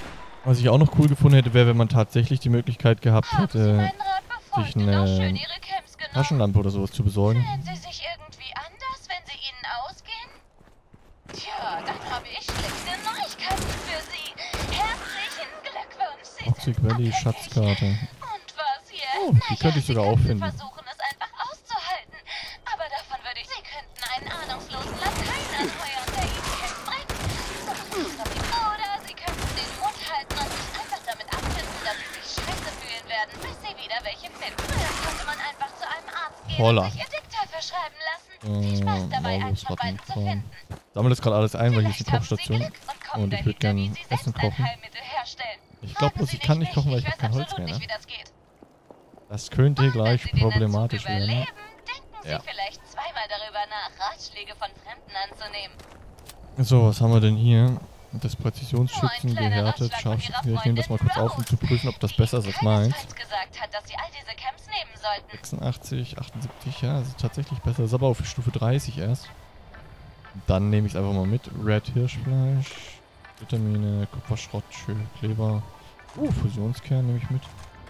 A: Was ich auch noch cool gefunden hätte, wäre, wenn man tatsächlich die Möglichkeit gehabt
D: Haben Sie
A: hätte,
D: meinen Rat befolgt
A: sich
D: und auch
A: eine
D: schön Ihre Camps
A: Taschenlampe oder sowas zu besorgen.
D: Fühlen Sie sich irgendwie anders, wenn Sie ihnen ausgehen? Tja, dann habe ich schlechte Neuigkeiten für Sie. Herzlichen Glückwunsch. Sie
A: Toxic
D: sind
A: Valley
D: abhängig.
A: Schatzkarte.
D: Und was jetzt?
A: Oh, die
D: Naja,
A: könnte ich
D: Sie
A: sogar
D: könnten
A: auffinden.
D: versuchen, es einfach auszuhalten. Aber davon würde ich... Sie könnten einen ahnungslosen Latein anheuern, der Ihnen Hilfe bringt. Oder Sie könnten den Mund halten und sich einfach damit abfinden, dass Sie sich scheiße fühlen werden, bis Sie wieder welche finden. Früher konnte man einfach zu einem Arzt gehen
A: Holla.
D: und sich Edikta verschreiben lassen.
A: Äh,
D: Viel Spaß dabei,
A: Maulwurf,
D: eins von beiden zu
A: Rattentraum.
D: finden.
A: Sammle das gerade alles ein, weil hier ist
D: Vielleicht
A: eine
D: haben Sie
A: Kochstation.
D: Glück und kommen
A: Und ich würde
D: dahinter, wie
A: gerne
D: Sie
A: Essen
D: selbst ein
A: kochen.
D: Heilmittel herstellen.
A: Ich glaube
D: Fragen
A: bloß,
D: Sie
A: ich kann
D: mich
A: nicht kochen, weil ich
D: ich
A: habe kein
D: weiß
A: Holz
D: absolut
A: mehr.
D: nicht,
A: Ne?
D: wie das geht.
A: Das könnte
D: Und
A: gleich
D: wenn Sie den
A: problematisch
D: Entzug
A: werden.
D: überleben, denken Sie
A: Ja.
D: vielleicht zweimal darüber nach, Ratschläge von Fremden anzunehmen.
A: So, was haben wir denn hier? Das
D: Nur ein
A: Präzisionsschützen,
D: kleiner
A: gehärtet,
D: Ratschlag von
A: Scharfschützen.
D: Ihrer
A: Ich nehme das mal kurz
D: Freundin
A: auf, um zu
D: Rose,
A: prüfen, ob das
D: die
A: besser ist als
D: keinesfalls
A: meins.
D: gesagt hat, dass Sie all diese Camps nehmen sollten.
A: sechsundachtzig, achtundsiebzig, ja, das ist tatsächlich besser. Das ist aber auf Stufe dreißig erst. Dann nehme ich es einfach mal mit. Red Hirschfleisch, Vitamine, Kupferschrott, schön Kleber. Oh, Fusionskern nehme ich mit.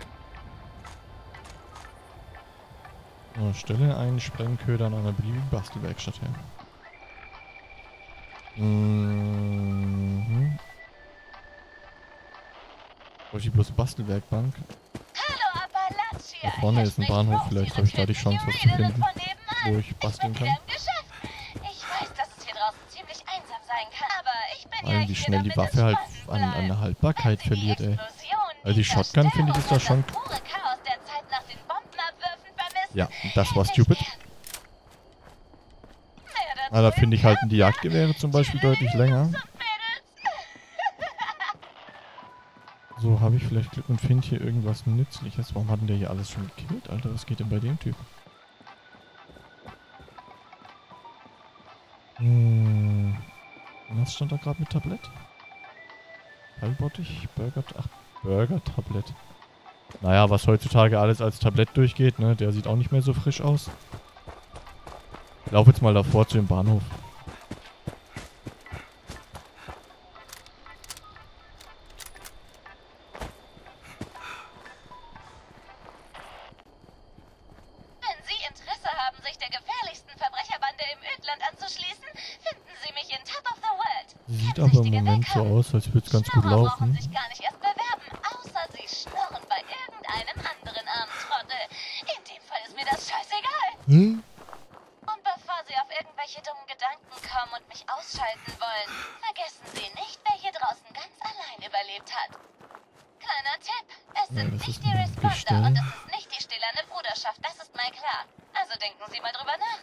A: So, stelle einen Sprengköder an einer beliebigen Bastelwerkstatt her. Mhm. Brauche ich bloß Bastelwerkbank?
D: Hallo Appalachia.
A: Da vorne
D: Hier
A: ist ein
D: spricht
A: Bahnhof,
D: Rose,
A: vielleicht
D: Ihre
A: habe ich da die
D: tödliche
A: Chance, was zu
D: Raiderin
A: finden,
D: von nebenan.
A: wo ich basteln
D: Ich
A: kann.
D: bin wieder im Geschäft. Ich weiß, dass es hier draußen ziemlich einsam sein kann, aber ich bin
A: Vor
D: ja
A: allem, wie
D: hier,
A: schnell die
D: damit es
A: Waffe halt
D: spannend
A: an, an
D: bleibt.
A: der Haltbarkeit
D: Wenn Sie die
A: verliert, ey.
D: Explosion,
A: Also die Shotgun, finde ich, ist da schon...
D: Zerstörung und das pure Chaos der Zeit nach den Bombenabwürfen vermissen,
A: Ja, das war
D: hätte ich
A: stupid.
D: gern mehr dazu
A: Ah, da finde ich halt
D: im
A: die Jagdgewehre zum Beispiel deutlich länger.
D: Jungs und Mädels.
A: So, habe ich vielleicht Glück und finde hier irgendwas Nützliches. Warum hat denn der hier alles schon gekillt, Alter? Was geht denn bei dem Typ? Hm. Was stand da gerade mit Tablett? Heilbottich? Burger... Ach, Burger-Tablett. Naja, was heutzutage alles als Tablett durchgeht, ne? Der sieht auch nicht mehr so frisch aus. Ich laufe jetzt mal davor zu dem Bahnhof.
D: Wenn Sie Interesse haben, sich der gefährlichsten Verbrecherbande im Ödland anzuschließen, finden Sie mich in Top of the World.
A: Sieht aber im Moment so aus, als würde es ganz gut
D: Schnurrer brauchen
A: laufen.
D: sich gar nicht erst bewerben, außer sie schnurren bei irgendeinem anderen armen Trottel. In dem Fall ist mir das scheißegal.
A: Hm?
D: Und bevor Sie auf irgendwelche dummen Gedanken kommen und mich ausschalten wollen, vergessen Sie nicht, wer hier draußen ganz allein überlebt hat. Kleiner Tipp, es
A: Ja,
D: sind
A: das
D: nicht
A: ist
D: die
A: ein
D: Responder
A: Gestell.
D: und es ist nicht die stillerne Bruderschaft, das ist mal klar. Also denken Sie mal drüber nach.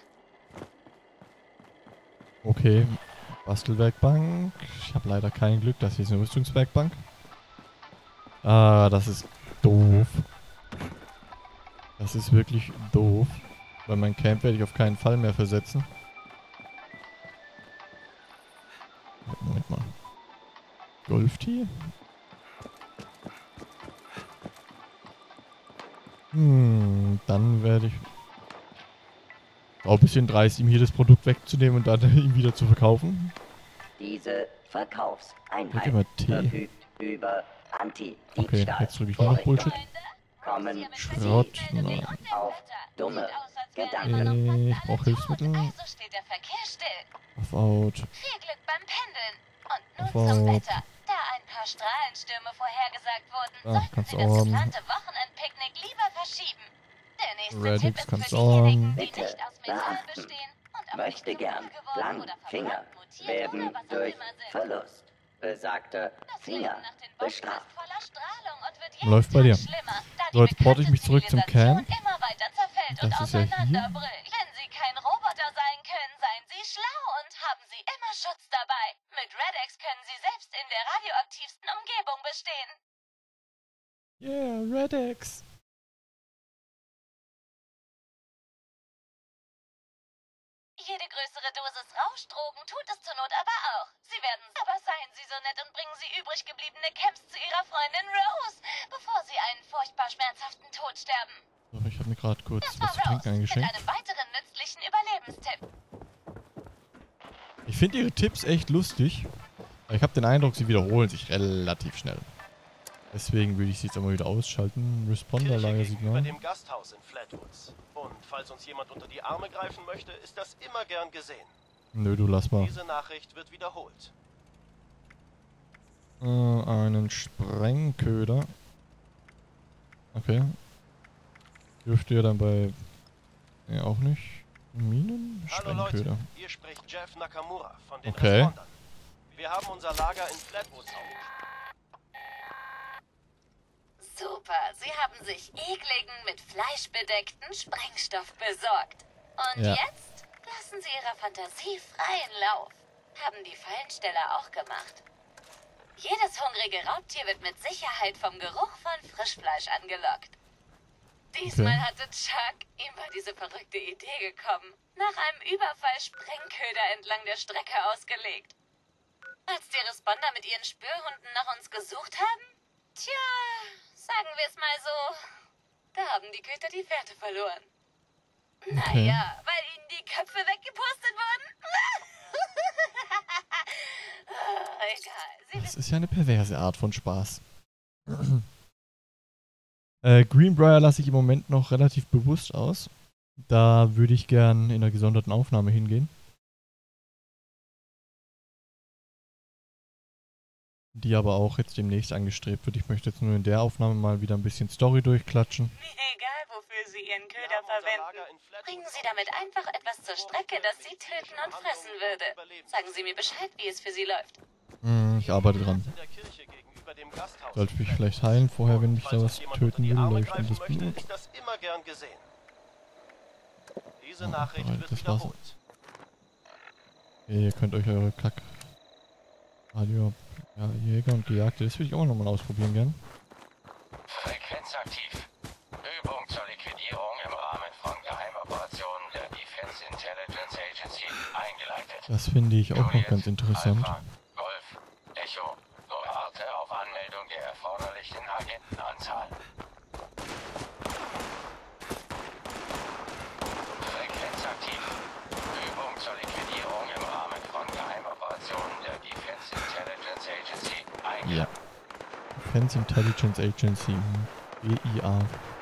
A: Okay. Bastelwerkbank. Ich habe leider kein Glück. Das hier ist eine Rüstungswerkbank. Ah, das ist doof. Das ist wirklich doof. Weil mein Camp werde ich auf keinen Fall mehr versetzen. Moment mal. Golftee? Hm, dann werde ich... Auch ein bisschen dreist, ihm hier das Produkt wegzunehmen und dann ihm wieder zu verkaufen.
B: Diese Verkaufseinheit
A: Drück immer T.
B: verfügt über
A: Okay,
B: Anti-Diebstahl.
A: jetzt drücke ich nur noch Bullshit.
B: Kommen
A: Schrott,
B: Sie
A: nein.
B: auf dumme Gedanken.
A: Äh, ich brauche Hilfsmittel.
D: Also steht der Verkehr still.
A: Auf Out.
D: Viel Glück beim Pendeln. Und
A: Auf
D: nun zum
A: Out.
D: Wetter. Da ein paar Strahlenstürme vorhergesagt wurden,
A: Ach,
D: sollten
A: kannst
D: Sie
A: du
D: das
A: haben.
D: geplante Wochenendpicknick lieber verschieben. Der nächste
A: Radix
D: Tipp ist
A: kannst
D: für
A: du
D: diejenigen,
A: haben.
D: die
B: Bitte
D: nicht aus Metall
B: beachten.
D: bestehen und auch
B: Möchte
D: nicht
B: gern
D: zum Öl geworden oder
B: Langfinger
D: verbrannt, mutiert
B: werden
D: oder was auch
B: durch
D: immer sind.
B: Verlust besagter
D: Das
B: Finger
D: Leben nach den Bomben ist
B: bestraft.
D: voller Strahlung und wird jeden
A: Läuft bei
D: Tag
A: dir.
D: schlimmer, da
A: So,
D: die
A: jetzt porte ich mich
D: bekannte
A: zurück zum
D: Zivilisation
A: Camp.
D: immer weiter zerfällt
A: Das
D: und
A: ist ja hier.
D: auseinanderbricht. Wenn Sie kein Roboter sein können, seien Sie schlau und haben Sie immer Schutz dabei. Mit Redex können Sie selbst in der radioaktivsten Umgebung bestehen.
A: Yeah, Redex.
D: Jede größere Dosis Rauschdrogen tut es zur Not aber auch. Sie werden, aber seien Sie so nett und bringen Sie übrig gebliebene Camps zu Ihrer Freundin Rose, bevor Sie einen furchtbar schmerzhaften Tod sterben.
A: So, ich habe mir gerade kurz
D: Das war
A: was zu trinken
D: Rose mit
A: eingeschenkt.
D: einem weiteren nützlichen Überlebenstipp.
A: Ich finde ihre Tipps echt lustig. Aber ich habe den Eindruck, sie wiederholen sich relativ schnell. Deswegen würde ich sie jetzt einmal wieder ausschalten.
E: Kirche gegenüber
A: Responder-Lagersignal.
E: dem Gasthaus in Flatwoods. Und falls uns jemand unter die Arme greifen möchte, ist das immer gern gesehen.
A: Nö, du lass mal.
E: Diese Nachricht wird wiederholt.
A: Äh, einen Sprengköder. Okay. Dürfte ja dann bei... Ja, auch nicht. Minen?
E: Hallo
A: Sprengköder.
E: Leute, hier spricht Jeff Nakamura von den
A: Okay.
E: Respondern. Wir haben unser Lager in Flatwoods aufgeschlossen.
D: Super, Sie haben sich ekligen, mit Fleisch bedeckten Sprengstoff besorgt. Und
A: Ja.
D: jetzt lassen Sie Ihrer Fantasie freien Lauf. Haben die Fallensteller auch gemacht. Jedes hungrige Raubtier wird mit Sicherheit vom Geruch von Frischfleisch angelockt. Diesmal
A: Okay.
D: hatte Chuck, ihm war diese verrückte Idee gekommen, nach einem Überfall Sprengköder entlang der Strecke ausgelegt. Als die Responder mit ihren Spürhunden nach uns gesucht haben, tja, sagen wir es mal so, da haben die Köter die Fährte verloren. Naja, weil ihnen die Köpfe weggepustet wurden. Oh, egal, sie
A: Das ist ja eine perverse Art von Spaß. äh, Greenbrier lasse ich im Moment noch relativ bewusst aus. Da würde ich gern in einer gesonderten Aufnahme hingehen. Die aber auch jetzt demnächst angestrebt wird. Ich möchte jetzt nur in der Aufnahme mal wieder ein bisschen Story durchklatschen.
D: Egal, wofür Sie Ihren
E: Wir
D: Köder
E: haben unser
D: verwenden.
E: Lager in Flatwoods
D: Bringen Sie damit einfach etwas zur Strecke, das Sie töten und fressen würde. Sagen Sie mir Bescheid, wie es für Sie läuft.
A: Hm, ich arbeite dran.
E: in der Kirche gegenüber dem Gasthaus.
A: Sollte mich vielleicht heilen vorher, wenn mich da
E: Falls
A: was
E: uns jemand
A: töten
E: unter die
A: will.
E: Arme
A: Läuft um
E: greifen
A: das
E: möchte,
A: Blut.
E: ist das immer gern gesehen. Diese
A: Ah,
E: Nachricht
A: bereit,
E: wird
A: das war's.
E: wiederholt.
A: Okay, ihr könnt euch eure Kack... Radio... Ja, Jäger und Gejagte, das will ich auch nochmal ausprobieren gern.
F: Frequenzaktiv. Übung zur Liquidierung im Rahmen von Geheimoperationen der Defense Intelligence Agency eingeleitet.
A: Das finde ich auch noch
F: Juliet,
A: ganz interessant.
F: Alpha, Golf, Echo. Warte auf Anmeldung der erforderlichen Agentenanzahl. Frequenzaktiv. Übung zur Liquidierung im Rahmen von Geheimoperationen der Defense Intelligence Agency eingeleitet.
A: Ja. Defense Intelligence Agency. D I A.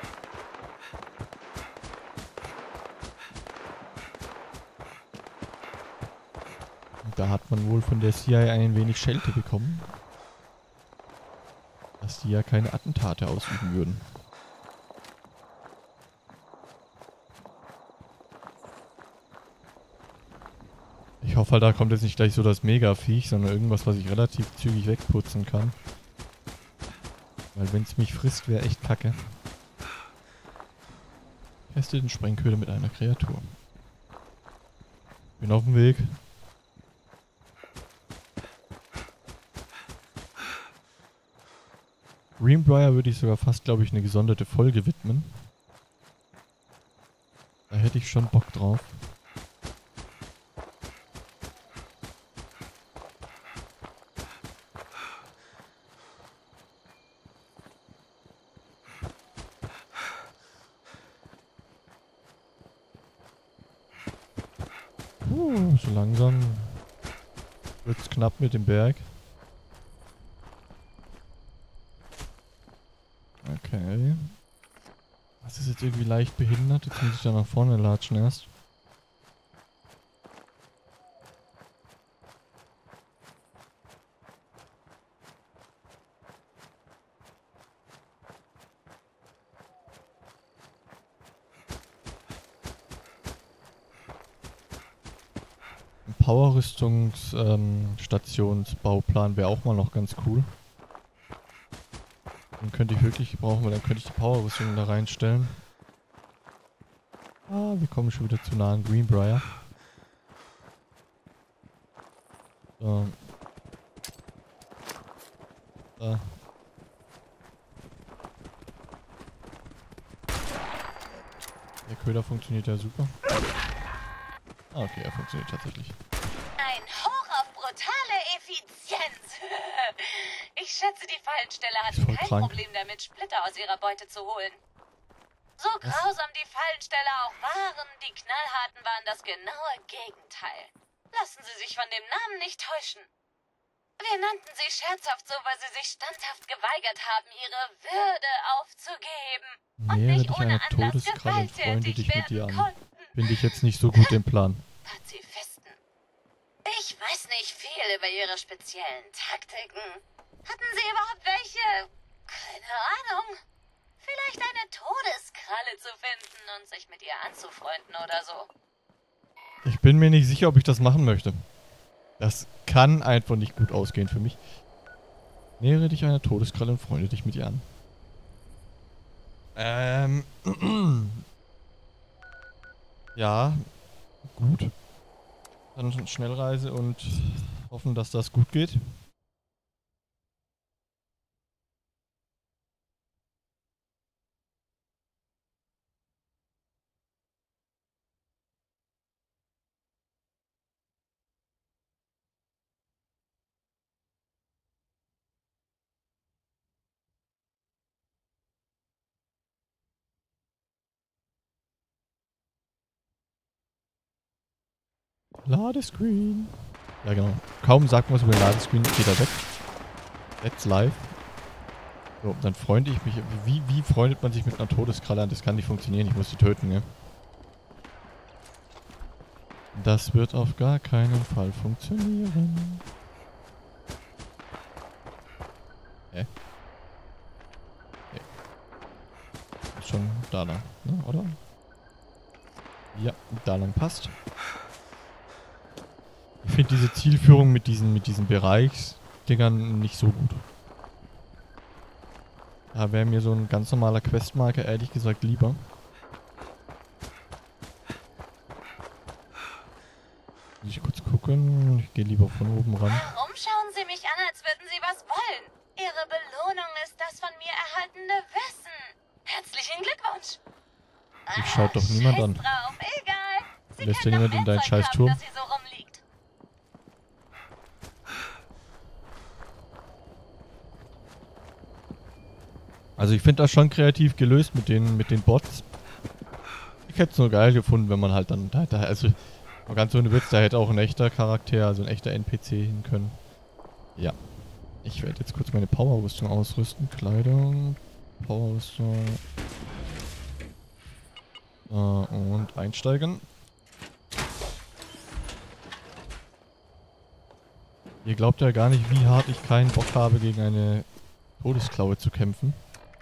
A: Da hat man wohl von der C I A ein wenig Schelte bekommen, dass die ja keine Attentate ausüben würden. Ich hoffe halt, da kommt jetzt nicht gleich so das Mega-Viech, sondern irgendwas, was ich relativ zügig wegputzen kann. Weil wenn es mich frisst, wäre echt kacke. Teste den Sprengköder mit einer Kreatur. Bin auf dem Weg. Greenbrier würde ich sogar fast, glaube ich, eine gesonderte Folge widmen. Da hätte ich schon Bock drauf. Uh, so langsam wird's knapp mit dem Berg. Okay. Das ist jetzt irgendwie leicht behindert. Jetzt muss ich da nach vorne latschen erst. Ein Power-Rüstungs-Stationsbauplan wäre auch mal noch ganz cool. Den könnte ich wirklich gebrauchen, weil dann könnte ich die Power-Rüstung da reinstellen. Ah, wir kommen schon wieder zu nah an Greenbrier. So. Da. Der Köder funktioniert ja super. Ah, okay, er funktioniert tatsächlich.
D: Ein Hoch auf brutale Effizienz. Ich schätze, die Fallensteller
A: Ist
D: hatten
A: voll
D: kein
A: krank.
D: Problem damit, Splitter aus ihrer Beute zu holen. So grausam die Fallensteller auch waren, die Knallharten waren das genaue Gegenteil. Lassen Sie sich von dem Namen nicht täuschen. Wir nannten sie scherzhaft so, weil sie sich standhaft geweigert haben, ihre Würde aufzugeben. Und
A: Nähere
D: nicht
A: dich
D: ohne
A: einer
D: Anlass
A: Todeskralle und freunde
D: gewalttätig
A: dich mit dir
D: werden
A: an.
D: konnten.
A: Finde ich jetzt nicht so gut den Plan.
D: Pazifisten. Ich weiß nicht viel über ihre speziellen Taktiken. Hatten sie überhaupt welche? Keine Ahnung. Vielleicht eine Todeskralle zu finden und sich mit ihr anzufreunden oder so.
A: Ich bin mir nicht sicher, ob ich das machen möchte. Das kann einfach nicht gut ausgehen für mich. Nähere dich einer Todeskralle und freunde dich mit ihr an. Ähm. Ja. Gut. Dann Schnellreise und hoffen, dass das gut geht. Ladescreen. Ja, genau. Kaum sagt man was über den Ladescreen, geht er weg. Let's live. So, dann freunde ich mich. Wie, wie freundet man sich mit einer Todeskralle an? Das kann nicht funktionieren. Ich muss sie töten, ne? Das wird auf gar keinen Fall funktionieren. Hä? Okay. Ist schon da lang, ne? Oder? Ja, da lang passt. Ich finde diese Zielführung mit diesen, mit diesen Bereichsdingern nicht so gut. Da wäre mir so ein ganz normaler Questmarker ehrlich gesagt lieber. Muss ich kurz gucken. Ich gehe lieber von oben ran.
D: Warum schauen Sie mich an, als würden Sie was wollen? Ihre Belohnung ist das von mir erhaltene Wissen. Herzlichen Glückwunsch.
A: Ich schaut doch niemand
D: Scheiß
A: an.
D: drauf, egal. Sie
A: Lässt
D: können
A: ja
D: doch
A: niemand in deinen
D: Werkzeug
A: scheiß
D: haben,
A: Turm?
D: das hier so rumliegt.
A: Also ich finde das schon kreativ gelöst mit den, mit den Bots. Ich hätte es nur geil gefunden, wenn man halt dann... Da, da, also ganz ohne Witz, da hätte auch ein echter Charakter, also ein echter N P C hin können. Ja. Ich werde jetzt kurz meine Powerrüstung ausrüsten. Kleidung, Powerrüstung. Äh, und einsteigen. Ihr glaubt ja gar nicht, wie hart ich keinen Bock habe, gegen eine Todesklaue zu kämpfen.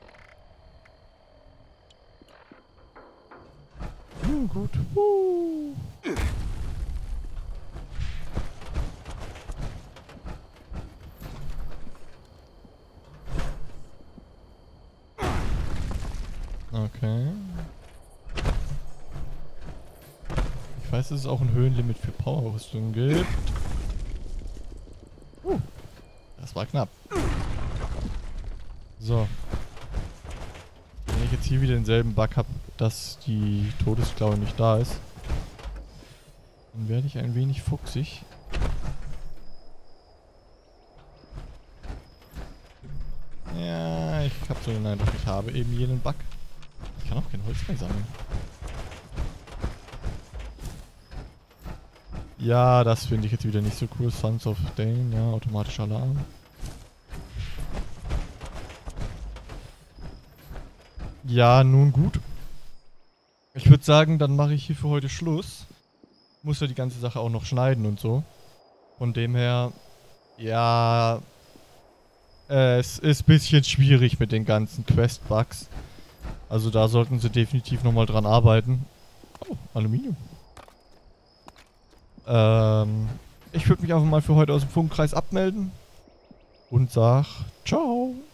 A: Hm, gut. Uh. Okay. Ich weiß, dass es auch ein Höhenlimit für Powerrüstung gibt. Uh, das war knapp. So. Wenn ich jetzt hier wieder denselben Bug habe, dass die Todesklaue nicht da ist, dann werde ich ein wenig fuchsig. Ja, ich habe so den Eindruck, ich habe eben jenen Bug. Ich kann auch kein Holz mehr sammeln. Ja, das finde ich jetzt wieder nicht so cool. Sons of Dane, ja, automatischer Alarm. Ja, nun gut. Ich würde sagen, dann mache ich hier für heute Schluss. Muss ja die ganze Sache auch noch schneiden und so. Von dem her, ja, äh, es ist ein bisschen schwierig mit den ganzen Quest-Bugs. Also da sollten sie definitiv nochmal dran arbeiten. Oh, Aluminium. Ähm, ich würde mich einfach mal für heute aus dem Funkkreis abmelden. Und sag, ciao.